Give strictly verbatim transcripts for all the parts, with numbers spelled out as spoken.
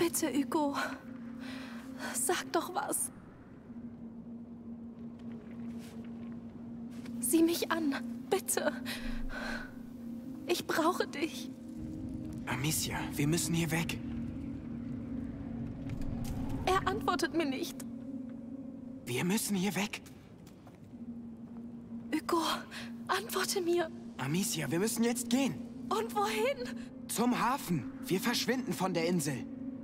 Bitte, Hugo. Sag doch was. Sieh mich an, bitte. Ich brauche dich. Amicia, wir müssen hier weg. Er antwortet mir nicht. Wir müssen hier weg. Hugo, antworte mir. Amicia, wir müssen jetzt gehen. Und wohin? Zum Hafen. Wir verschwinden von der Insel.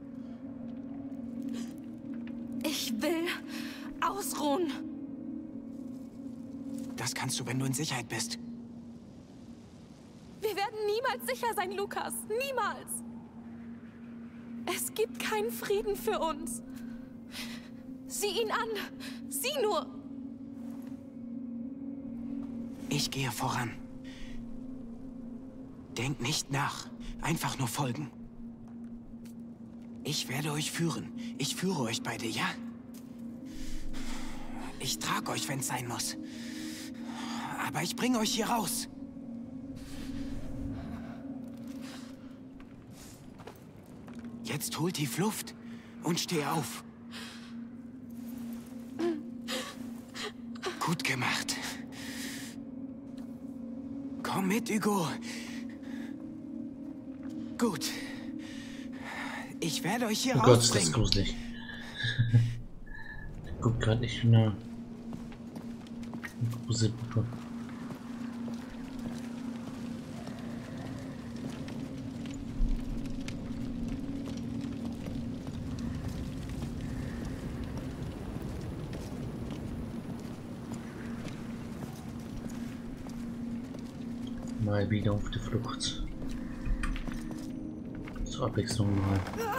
Ich will ausruhen. Das kannst du, wenn du in Sicherheit bist. Wir werden niemals sicher sein, Lukas. Niemals. Es gibt keinen Frieden für uns. Sieh ihn an. Sieh nur. Ich gehe voran. Denkt nicht nach. Einfach nur folgen. Ich werde euch führen. Ich führe euch beide, ja? Ich trage euch, wenn es sein muss. Aber ich bringe euch hier raus. Jetzt holt tief Luft und steh auf. Gut gemacht. Komm mit, Hugo. Gut. Ich werde euch hier oh Gott, ist das rausbringen. gruselig. Guck gerade nicht genau. Gruselpuppe. Mal wieder auf die Flucht. Zur Abwechslung mal.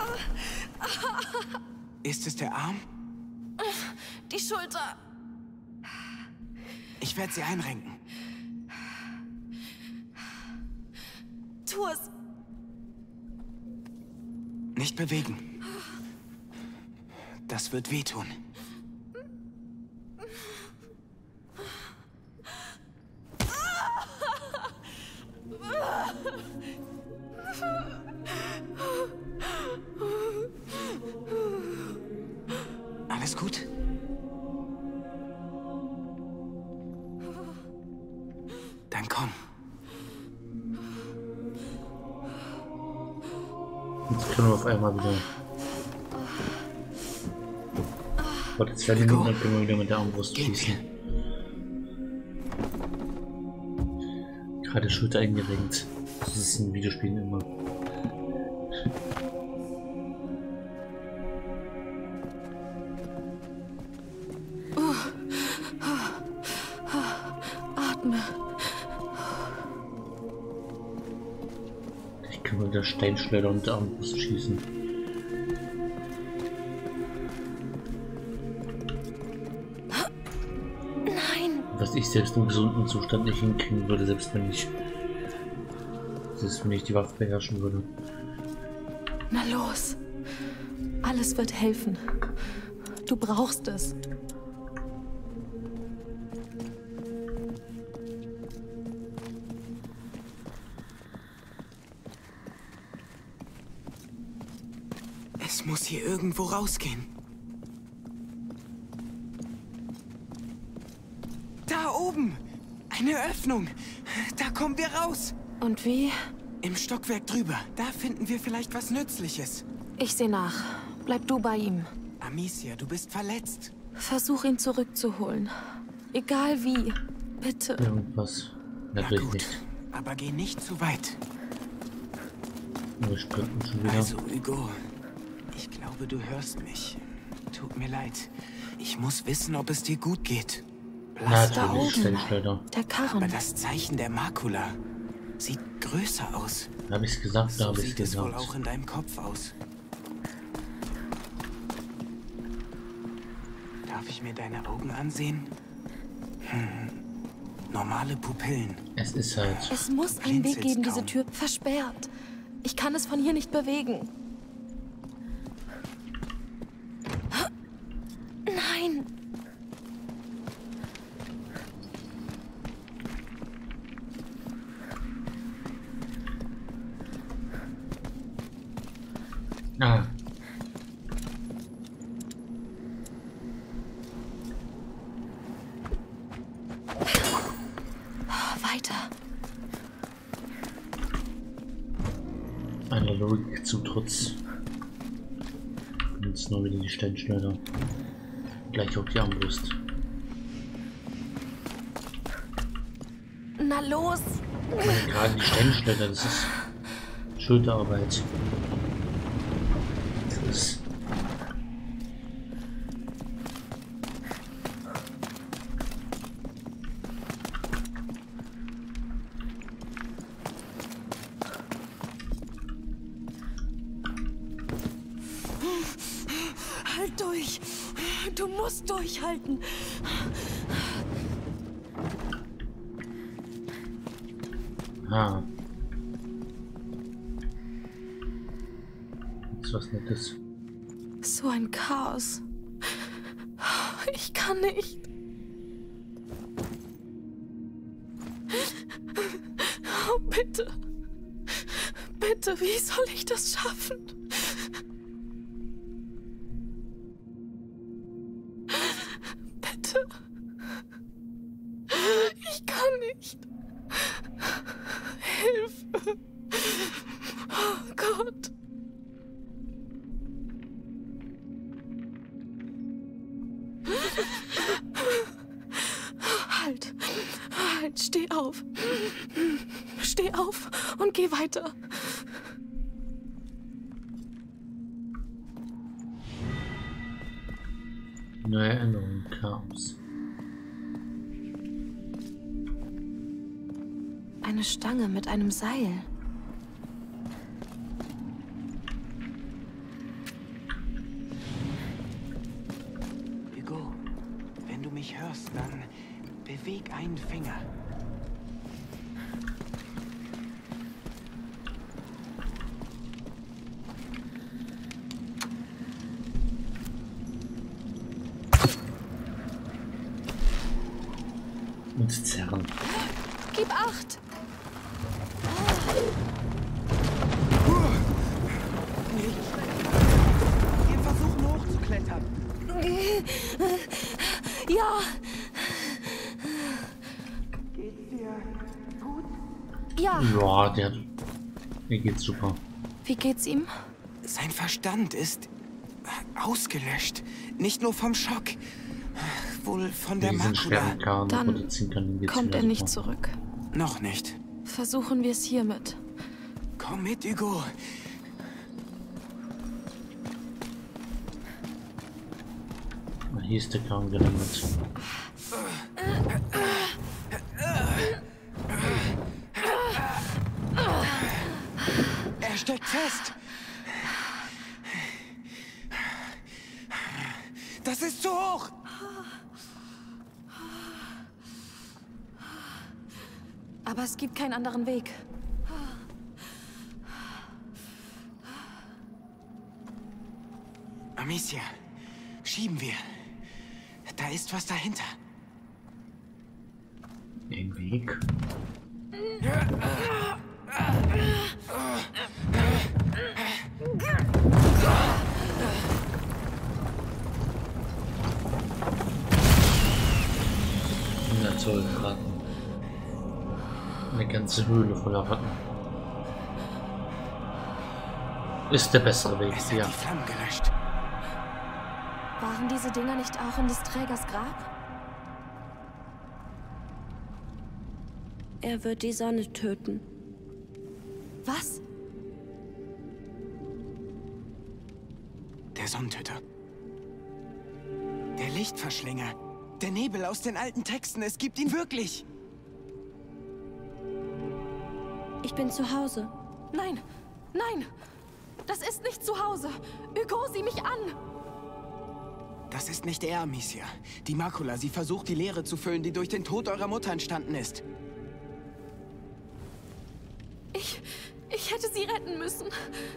Ist es der Arm? Die Schulter. Ich werde sie einrenken. Tu es. Nicht bewegen. Das wird wehtun. Alles gut? Dann komm. Jetzt können wir auf einmal wieder. Warte, zwei Minuten, dann können wir wieder mit der Armbrust schießen. Gerade Schulter eingerenkt. Das ist in Videospielen immer. Atme. Ich kann mal wieder Steinschleuder und Armbrust schießen. Nein. Was ich selbst im gesunden Zustand nicht hinkriegen würde, selbst wenn ich selbst wenn ich die Waffe beherrschen würde. Na los. Alles wird helfen. Du brauchst es. Es muss hier irgendwo rausgehen. Da oben! Eine Öffnung! Da kommen wir raus! Und wie? Im Stockwerk drüber. Da finden wir vielleicht was Nützliches. Ich sehe nach. Bleib du bei ihm. Amicia, du bist verletzt. Versuch ihn zurückzuholen. Egal wie. Bitte. Irgendwas. Na Natürlich gut, nicht. aber geh nicht zu weit. Wir sprinten schon wieder. Also, Hugo, ich glaube, du hörst mich. Tut mir leid. Ich muss wissen, ob es dir gut geht. Blaster. Da Natürlich, oben. Steinschleuder. Der Aber Karren. das Zeichen der Makula sieht größer aus. Habe ich's gesagt, da So habe ich's sieht es wohl gesagt. auch in deinem Kopf aus. Darf ich mir deine Augen ansehen? Hm. Normale Pupillen. Es ist halt. Es muss einen Weg Blinzelst geben, diese kaum. Tür versperrt. Ich kann es von hier nicht bewegen. Nein. Ah, Einer Logik zum Trotz. Jetzt nur wieder die Steinschneider. Gleich auf die Armbrust. Na los! Ich meine, gerade die Steinschneider, das ist Schulterarbeit. Das ist Halt durch! Du musst durchhalten! Ah. Das ist was Nettes. So ein Chaos. Ich kann nicht. Oh, bitte. Bitte, wie soll ich das schaffen? Bitte. Ich kann nicht. Hilfe. Oh Gott. Halt. Halt, steh auf. Steh auf und geh weiter. Neue Erinnerung, Chaos. Eine Stange mit einem Seil. Hugo, wenn du mich hörst, dann beweg einen Finger. Und zerren. Gib acht! Wir versuchen hochzuklettern. Ja! Geht's dir gut? Ja! Ja, der. Mir geht's super. Wie geht's ihm? Sein Verstand ist ausgelöscht. Nicht nur vom Schock. Wohl von der Diesen Makula. schweren Karren Dann produzieren kann, geht's kommt wieder er nicht super. zurück. Noch nicht. Versuchen wir es hiermit. Komm mit, Hugo. Ah, hier ist der Karren gelandet. Er steckt fest. Das ist zu hoch. Aber es gibt keinen anderen Weg. Amicia, schieben wir. Da ist was dahinter. Den Weg. Na toll, Ratten. Eine ganze Höhle voller Ratten. Ist der bessere Weg, Es hat ja. die Flammen gelöscht. Waren diese Dinger nicht auch in des Trägers Grab? Er wird die Sonne töten. Was? Der Sonnentöter. Der Lichtverschlinger. Der Nebel aus den alten Texten. Es gibt ihn wirklich. Ich bin zu Hause. Nein, nein! Das ist nicht zu Hause! Hugo, sieh mich an! Das ist nicht er, Amicia. Die Makula, sie versucht, die Leere zu füllen, die durch den Tod eurer Mutter entstanden ist. Ich... ich hätte sie retten müssen.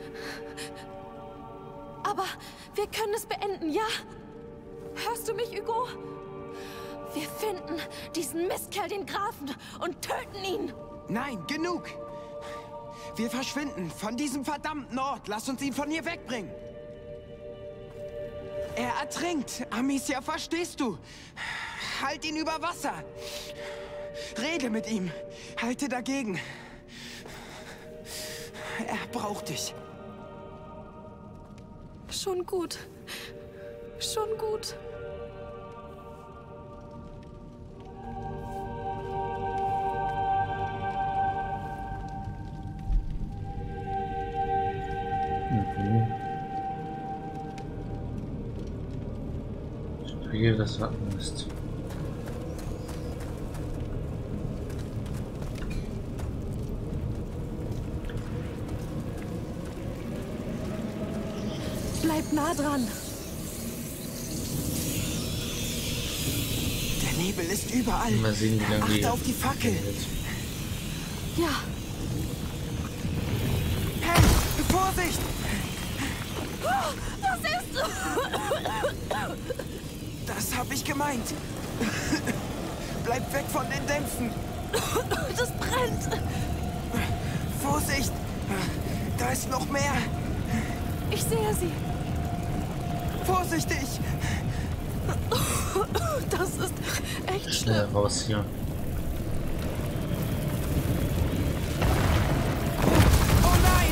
Aber wir können es beenden, ja? Hörst du mich, Hugo? Wir finden diesen Mistkerl, den Grafen, und töten ihn! Nein, genug! Wir verschwinden von diesem verdammten Ort. Lass uns ihn von hier wegbringen. Er ertrinkt. Amicia, verstehst du? Halt ihn über Wasser. Rede mit ihm. Halte dagegen. Er braucht dich. Schon gut. Schon gut. Mhm. Spiel, das Wappen ist. Bleib nah dran. Der Nebel ist überall. Mal sehen, wie lange die Achte auf die Fackel. Ja, Hey, Vorsicht! das ist... Das hab ich gemeint. Bleib weg von den Dämpfen. Das brennt. Vorsicht! Da ist noch mehr. Ich sehe sie. Vorsichtig! Das ist echt Schnell schlimm. raus hier. Oh nein!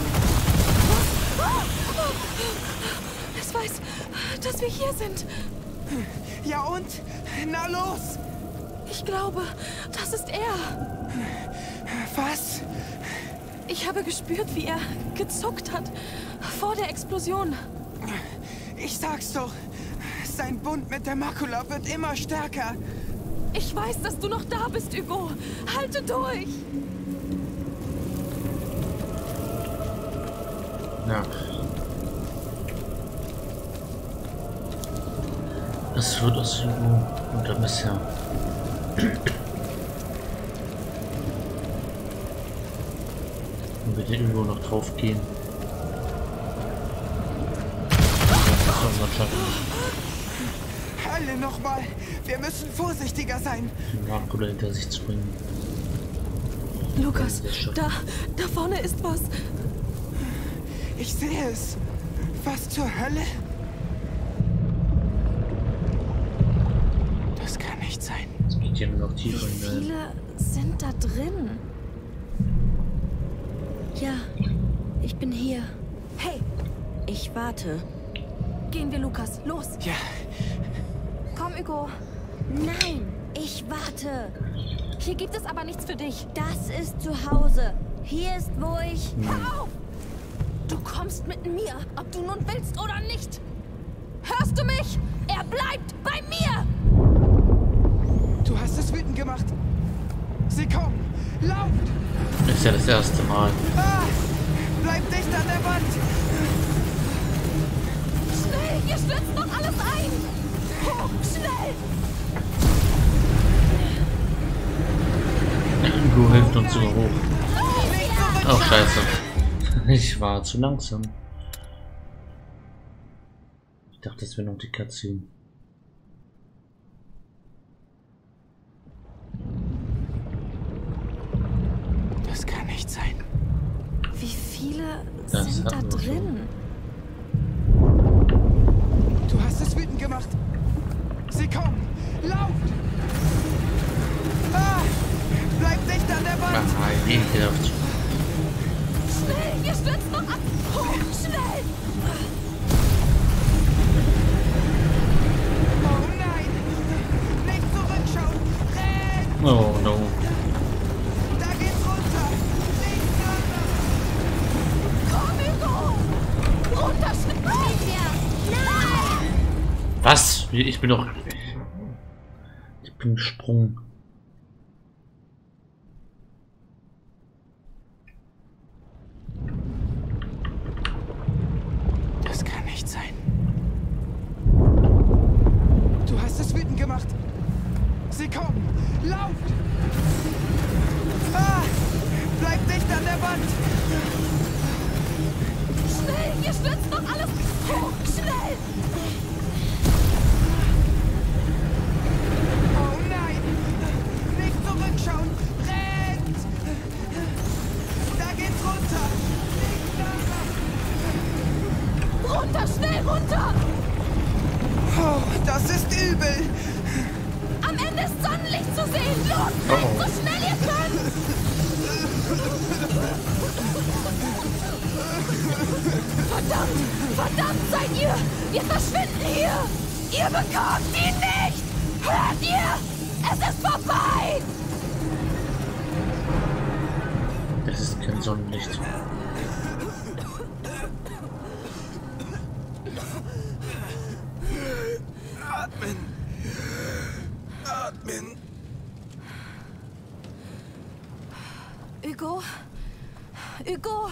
Es weiß, dass wir hier sind. Ja und? Na los! Ich glaube, das ist er. Was? Ich habe gespürt, wie er gezuckt hat vor der Explosion. Ich sag's doch. Sein Bund mit der Makula wird immer stärker. Ich weiß, dass du noch da bist, Hugo. Halte durch. Ja. Es wird aus Hugo und dann bisher. Und wird den Hugo noch drauf gehen. Das soll man schaffen. Hölle nochmal! Wir müssen vorsichtiger sein. Den Makula hinter sich zu bringen. Lukas, da, da vorne ist was. Ich sehe es. Was zur Hölle? Das kann nicht sein. Es geht hier nur noch Wie tiefer in den. viele sind da drin? Ja, ich bin hier. Hey, Ich warte. gehen wir, Lukas. Los. Ja, Komm, Hugo. Nein, ich warte. Hier gibt es aber nichts für dich. Das ist zu Hause. Hier ist, wo ich... Hör auf! Du kommst mit mir, ob du nun willst oder nicht. Hörst du mich? Er bleibt bei mir! du hast es wütend gemacht. Sie kommen. Lauft! Ist ja das erste Mal. Ah! Bleib dicht an der Wand. Schnell, hier stürzt noch alles ein! Hoch, schnell! Hugo hilft uns sogar hoch. Nicht zurück. Oh, scheiße. Ich war zu langsam. Ich dachte, das wäre noch die Cutscene. Das kann nicht sein. Wie viele Das sind da hatten wir drin? Du hast es wütend gemacht. Sie kommen. Lauft! Ah! Bleib dicht an der Wand. Ah, ekelhaft. Schnell, hier stürzt noch ab! Hoch, schnell! Oh nein! Nicht zurückschauen! Renn! Oh no. Da geht's runter! Nicht runter! Komm, Hugo! Runter, schnell! Nein! Was? Ich bin doch. Ich bin gesprungen. Das kann nicht sein. Du hast es wütend gemacht. Sie kommen. Lauft! Ah! Bleib dicht an der Wand. Schnell, hier stürzt noch alles! Hoch, schnell! Oh nein! Nicht zurückschauen! Rennt! Da geht's runter! Nicht da! Runter, schnell, runter! Oh, das ist übel! Am Ende ist Sonnenlicht zu sehen! Los, Oh. rennt so schnell ihr könnt! Verdammt! Verdammt seid ihr! Wir verschwinden hier! Ihr bekommt ihn nicht! Hört ihr? Es ist vorbei! Das ist kein Sonnenlicht. Atmen. Atmen. Hugo? Hugo?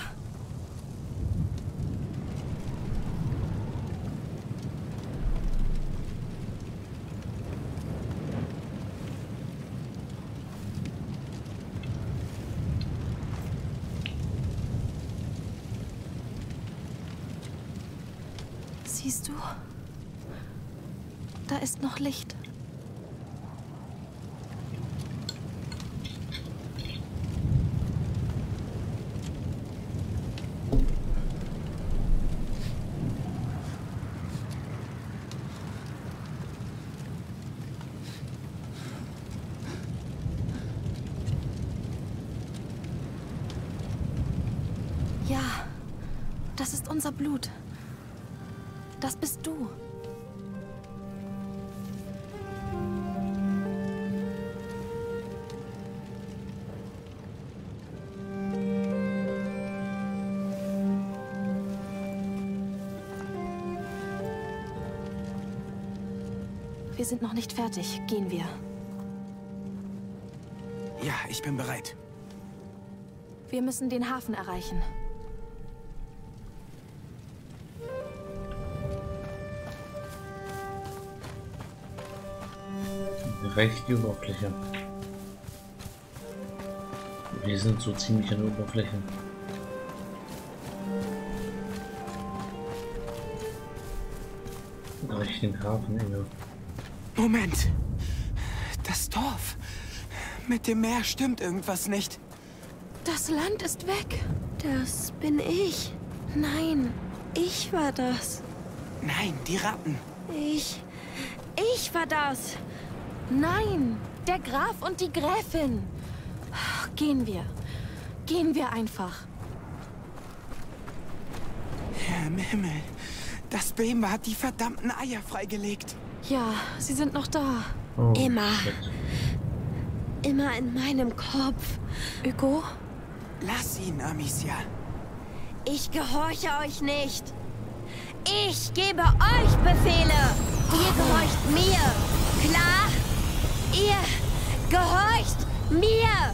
Siehst du? Da ist noch Licht. Ja, das ist unser Blut. Das bist du. Wir sind noch nicht fertig. Gehen wir. Ja, ich bin bereit. Wir müssen den Hafen erreichen. Reicht die Oberfläche. Wir sind so ziemlich an der Oberfläche. Reicht den Hafen inne. Moment. Das Dorf. Mit dem Meer stimmt irgendwas nicht. Das Land ist weg. Das bin ich. Nein, ich war das. Nein, die Ratten. Ich... Ich war das. Nein, der Graf und die Gräfin. Gehen wir. Gehen wir einfach. Herr im Himmel. Das Bema hat die verdammten Eier freigelegt. Ja, sie sind noch da. Oh, Immer. shit. Immer in meinem Kopf. Hugo? Lass ihn, Amicia. Ich gehorche euch nicht. Ich gebe euch Befehle. Ihr gehorcht mir. Klar? Ihr gehorcht mir.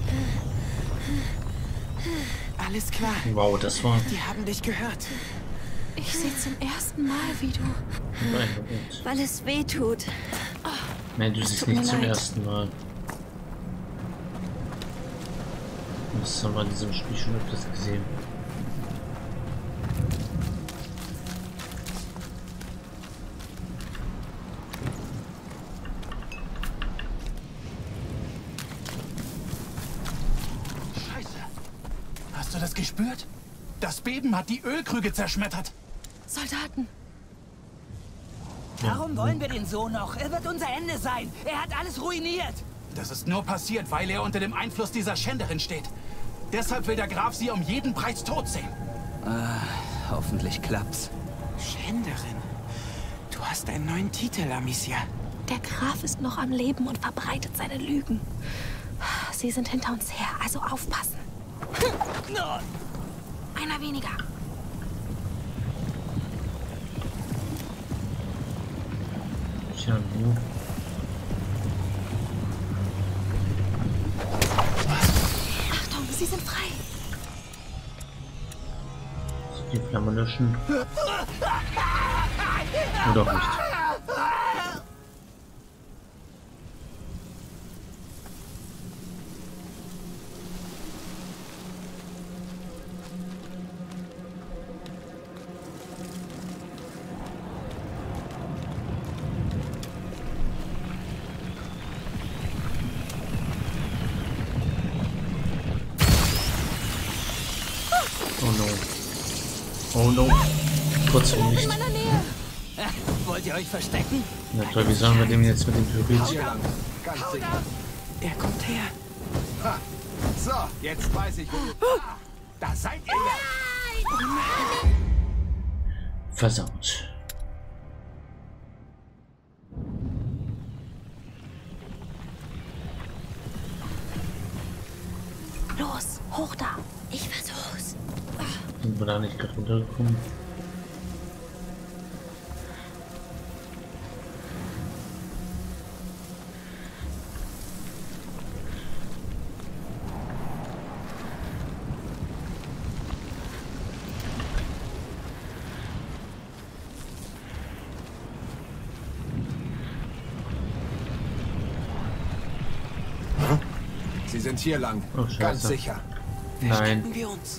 Alles klar. Wow, das war Die haben dich gehört. Ich sehe zum ersten Mal, wie du... beeindruckend. Weil es weh tut. Nein, du siehst tut mir nicht zum leid. ersten Mal. Das haben wir in diesem Spiel schon öfters gesehen. Scheiße. Hast du das gespürt? Das Beben hat die Ölkrüge zerschmettert. Soldaten. Warum wollen wir den so noch? Er wird unser Ende sein. Er hat alles ruiniert. Das ist nur passiert, weil er unter dem Einfluss dieser Schänderin steht. Deshalb will der Graf sie um jeden Preis tot sehen. Hoffentlich klappt's. Schänderin. Du hast einen neuen Titel, Amicia. Der Graf ist noch am Leben und verbreitet seine Lügen. Sie sind hinter uns her, also aufpassen. Einer weniger. Tja, nu. Achtung, sie sind frei. Die Flamme löschen. Oder auch nicht. Oh no. Oh no. Kurz vor Licht. In meiner Nähe. Wollt ihr euch verstecken? Na toll, wie sollen wir dem jetzt mit dem Pyrit? Ganz sicher. Er kommt her. Ha. So, jetzt weiß ich, wo du... Ah, da seid ihr ja. versaut. Los, hoch da. Ich versuch's. Sind wir da nicht gerade runtergekommen? Sie sind hier lang. Oh, Ganz Scheiße. sicher. Nein. Verstecken wir uns.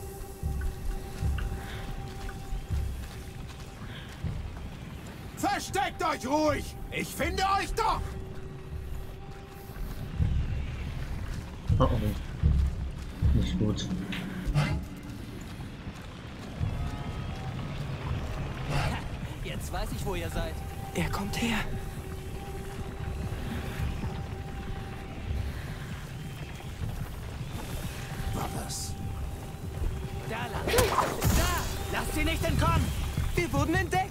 Versteckt euch ruhig! Ich finde euch doch! Oh, oh. Nicht gut. Jetzt weiß ich, wo ihr seid. Er kommt her. Was? Da lang. Da! Lasst sie nicht entkommen! Wir wurden entdeckt.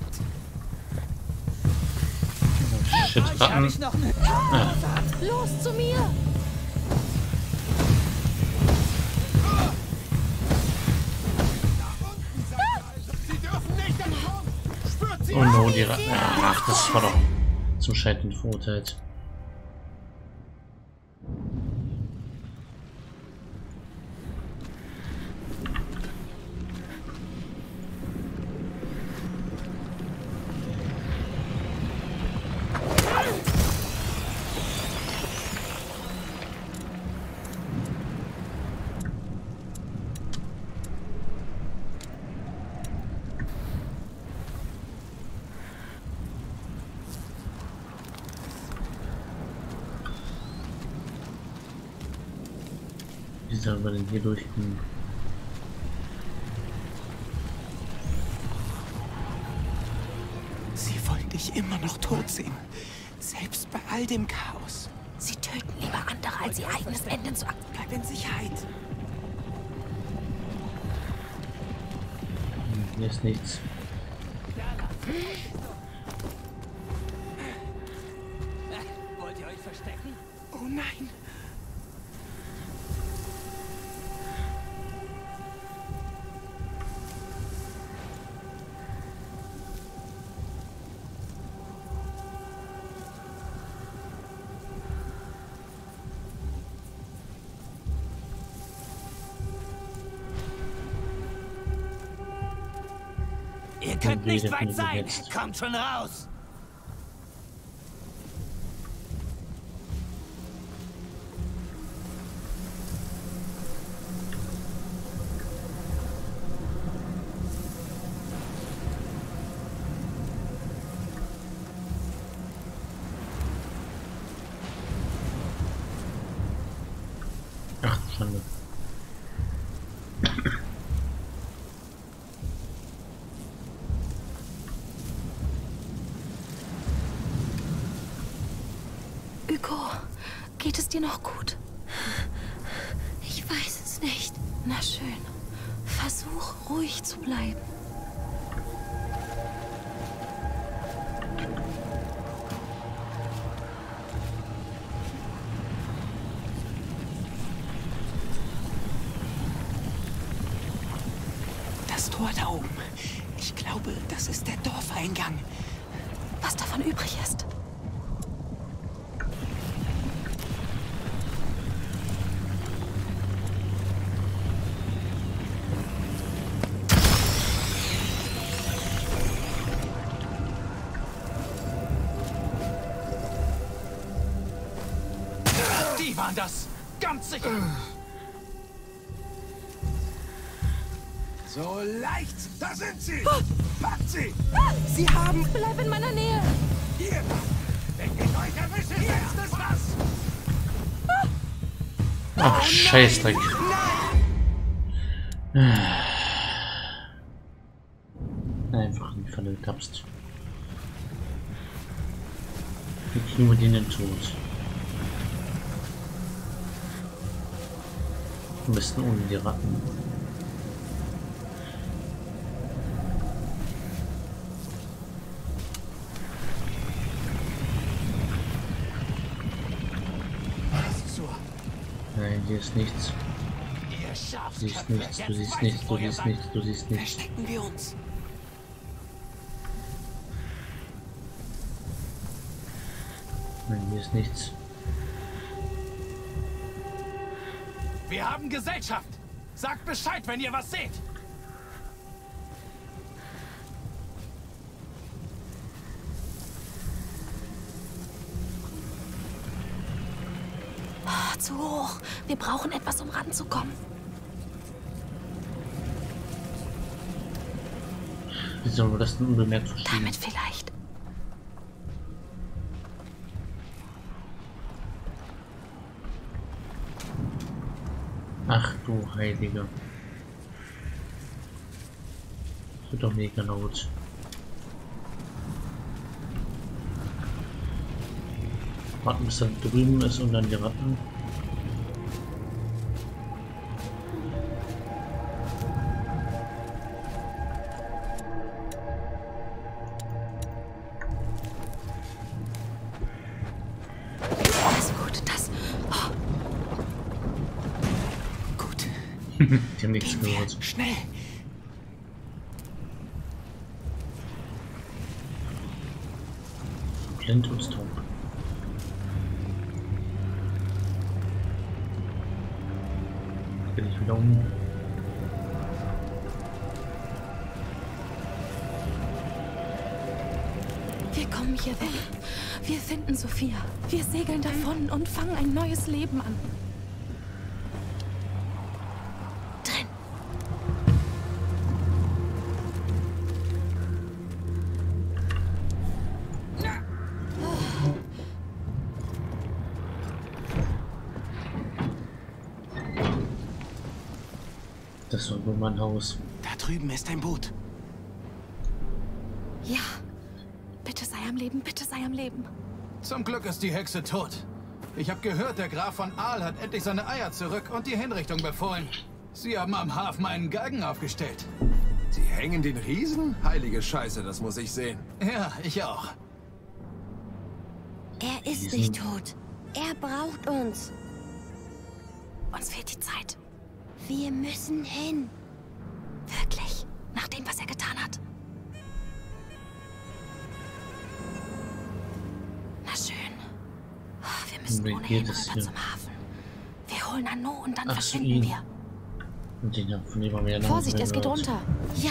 Shit, Euch habe Ratten. ich noch ne Los zu mir! Sie dürfen nicht entkommen! Spürt sie Oh no, die Ratten. Ach, das war doch zum Scheitern verurteilt. Wie sollen wir denn hier durchkommen? Sie wollen dich immer noch tot sehen. Selbst bei all dem Chaos. Sie töten lieber andere, als ihr eigenes Ende zu akzeptieren. Bleib in Sicherheit. Hm, hier ist nichts. Wollt ihr euch verstecken? Oh nein. Ihr könnt Und nicht wieder weit nie sein! gehetzt. Kommt schon raus! Ach du Schande. Hugo, geht es dir noch gut? Ich weiß es nicht. Na schön. Versuch, ruhig zu bleiben. Das Tor da oben. Ich glaube, das ist der Dorfeingang. Was davon übrig ist. Die waren das! Ganz sicher! So leicht! Da sind sie! Packt sie! Sie haben... Bleib in meiner Nähe! Hier! Wenn ich euch erwische, setzt es was! Ach, Scheißdreck. Einfach in die Falle getapst. Wie kriegen wir den denn tot? Am besten ohne die Ratten. hier ist nichts. Ihr Du Schafsköpfe, siehst nichts, du jetzt siehst weiß nichts, ich, du wo ihr siehst seid. nichts, du siehst nichts. Verstecken wir uns. Nein, hier ist nichts. Wir haben Gesellschaft. Sagt Bescheid, wenn ihr was seht. Ah, zu hoch. Wir brauchen etwas, um ranzukommen. Wie sollen wir das denn unbemerkt verstehen? Damit vielleicht. Ach du Heilige. Das wird doch mega laut. Warten, bis er drüben ist und dann die Ratten. Das ist gut, das... Oh, Gut. Die haben nichts Gehen wir. gehört. Schnell. Blind und taub. Bin ich wieder um. wir kommen hier weg. Wir finden Sophia. Wir segeln davon und fangen ein neues Leben an. Drin. Das war wohl mein Haus. Da drüben ist ein Boot. Ja. Bitte sei am Leben, bitte sei am Leben. Zum Glück ist die Hexe tot. Ich habe gehört, der Graf von Aal hat endlich seine Eier zurück und die Hinrichtung befohlen. Sie haben am Hafen einen Galgen aufgestellt. Sie hängen den Riesen? Heilige Scheiße, das muss ich sehen. Ja, ich auch. Er ist Diesen- nicht tot. Er braucht uns. Uns fehlt die Zeit. Wir müssen hin. Wirklich. Nach dem, was er getan hat. Na schön. Ah, wir müssen Wie ohnehin geht es rüber hier? zum Hafen. Wir holen Anno und dann Ach, zu verschwinden ihm. wir. Und den hab von dem haben wir ja noch Vorsicht, nicht es geht gehört. runter. Ja,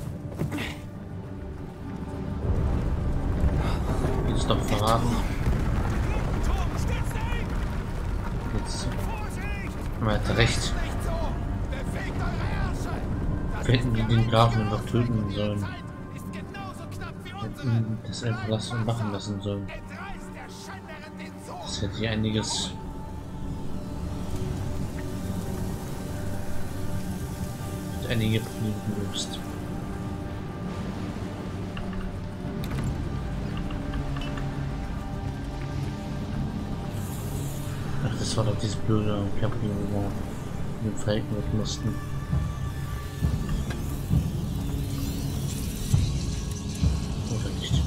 Jetzt doch verraten. Jetzt. Aber er hat recht. Wir hätten die den Grafen noch töten sollen. Wir hätten ihn das einfach lassen, machen lassen sollen. Das hätte hier einiges. Hat einige Probleme gelöst. Ach, das war doch dieses blöde Cabrio, wo wir den Falken weg mussten. Oder nicht?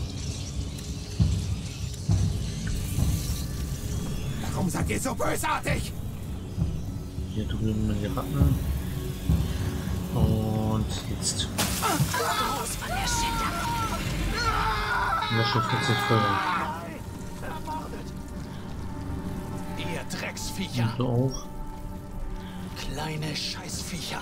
Warum seid ihr so bösartig? Hier drüben die Ratten. Und jetzt. Los von der Schilder. Lösche vierzig Feuer. Ihr Drecksviecher. Und du auch. Kleine Scheißviecher.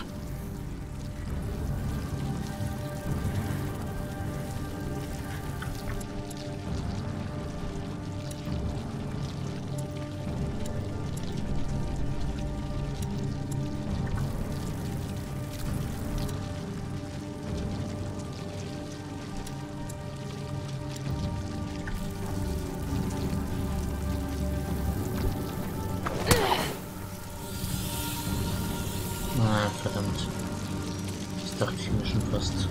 Ah, verdammt. Das dachte ich mir schon fast.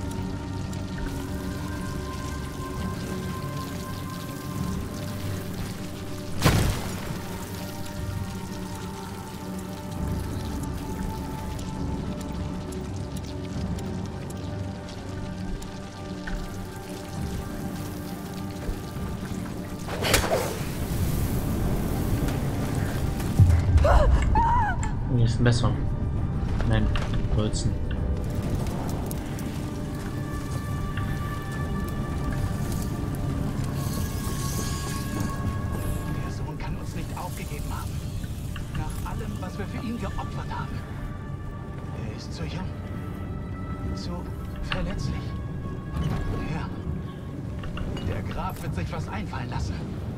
ist besser. Nein, Bolzen. Der Sohn kann uns nicht aufgegeben haben. Nach allem, was wir für ihn geopfert haben. Er ist zu jung. Zu verletzlich. Ja. Der Graf wird sich was einfallen lassen.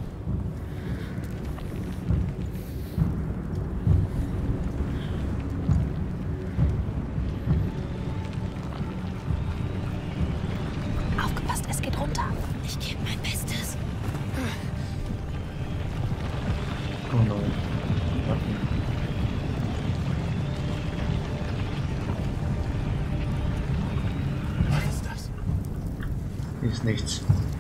Aufgepasst, es geht runter. Ich gebe mein Bestes. Oh no. Was ist das? Ist nichts.